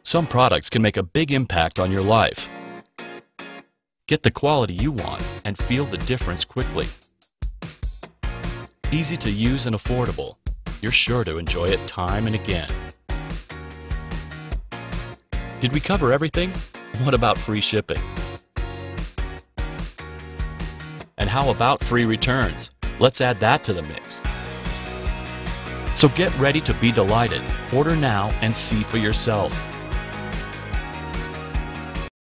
Some products can make a big impact on your life. Get the quality you want and feel the difference quickly. Easy to use and affordable. You're sure to enjoy it time and again. Did we cover everything? What about free shipping? And how about free returns? Let's add that to the mix. So get ready to be delighted. Order now and see for yourself.